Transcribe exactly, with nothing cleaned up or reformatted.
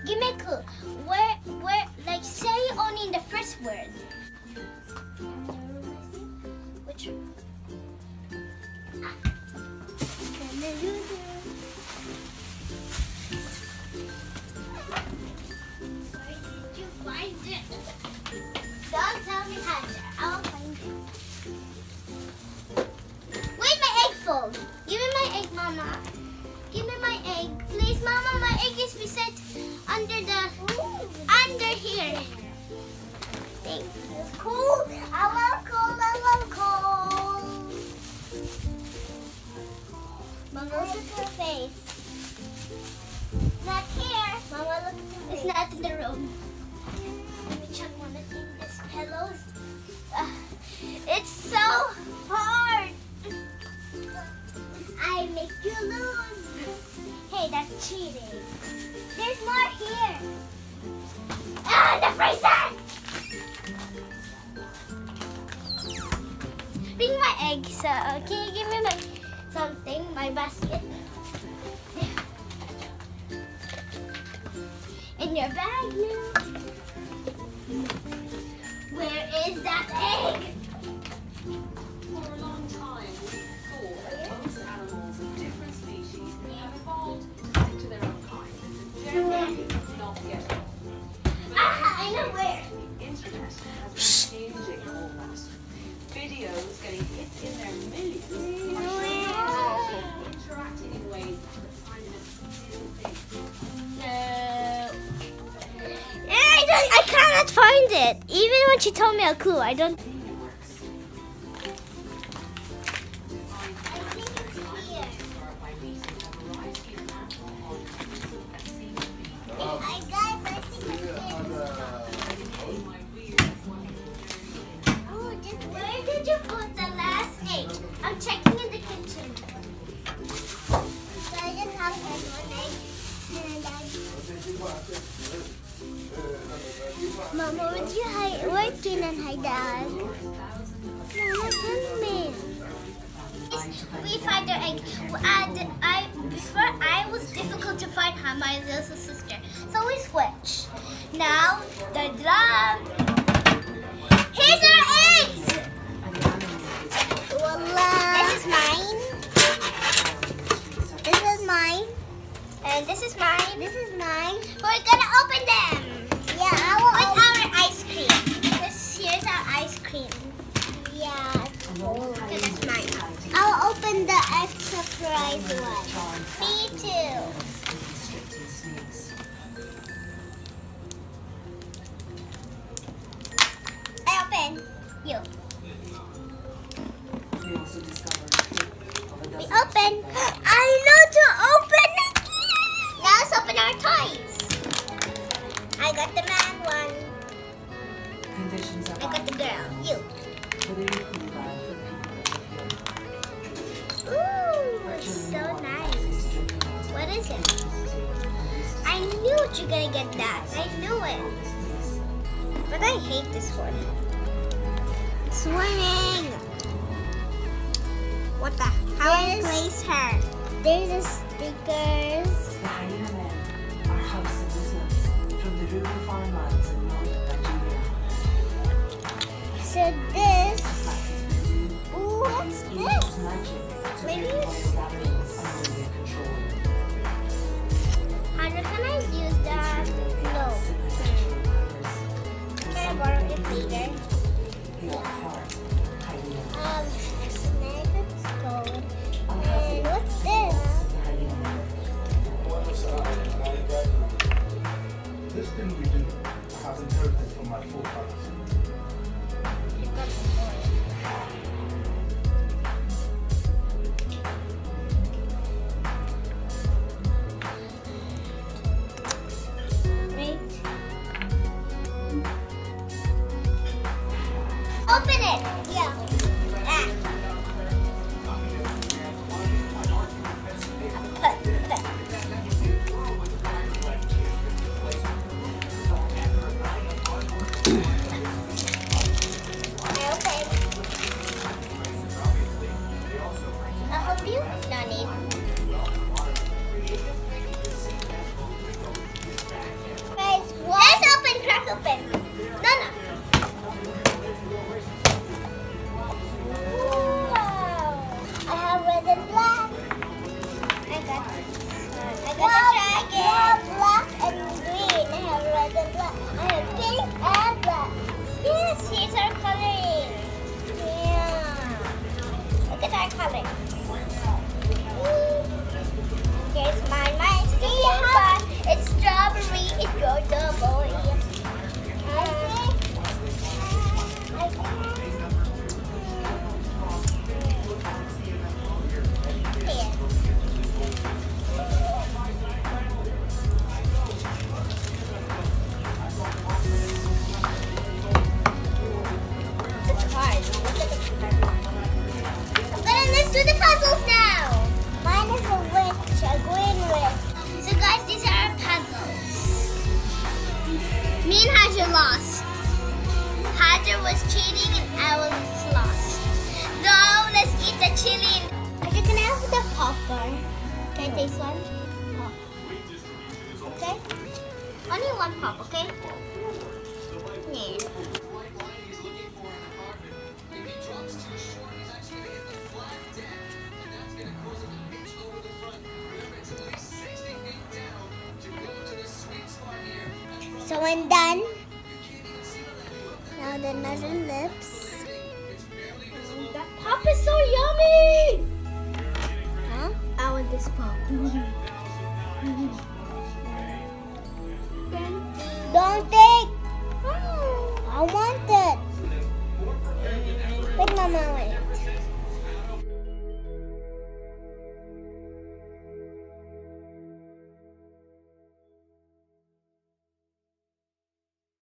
Give me a clue. Where, where, like, say only in the first word. Which one? Where did you find it? Don't tell me, Hajar. I'll find it. Wait, my egg falls. Give me my egg, Mama. Give me my egg. Please, Mama, my egg is beside under the, Ooh. under here. Thank you. It's cold. I love cold. I love cold. Mama, look at her face. Not here. Mama, look at her face. It's not in the room. Let me check one of these pillows. Uh, it's so hard. I make you lose. Hey, that's cheating. There's more here. Ah, the freezer! Bring my egg. So, can you give me my something, my basket? In your bag now. Where is that egg? For a long time, we thought that most animals of different species have evolved to stick to their own kind and generally not get along. Ah, I know where. The internet has been changing all that. Videos getting hits in their millions are showing people interacting in ways that find it a thing. No. I, don't, I cannot find it. Even when she told me a clue, I don't. Where did you put the last egg? I'm checking in the kitchen. So I just have one egg and I... Mama, would you hide? Where Jenan and Hajar? Mama, tell me. We find our egg. And I, before I was difficult to find her, my little sister. So we switch. Now the drum. Here's our eggs. Voila. This is mine. This is mine. And this is mine. This is mine. We're gonna open them. Yeah, I will. With our ice cream. This here's our ice cream. Yeah. Okay, that's mine. I'll open the extra prize one. Me too. I open. You. We open. I know to open it. Now let's open our toys. I got the man one. I got the girl. You. Ooh, it's so nice. What is it? I knew you're gonna get that. I knew it. But I hate this one. Swimming. What the? How do you place her? There's the stickers. The hyena men are house and business from the rural farmlands in northern Nigeria. So this. Ooh, what's this? Maybe it's... Hajar, can I use that? No. Can I borrow it later? Um, let's go. And what's this? This thing we do, I have inherited from my forefathers. You got the boy. Open it! Yeah. Ah. I open. I'll help you? No need. Me and Hajar lost. Hajar was cheating and I was lost. Now let's eat the chili. Hajar, can I have the popper? Can I taste one? Pop. Okay? Only one pop, okay? Yeah. So I'm done. Now the another lips. That pop is so yummy! Huh? I want this pop.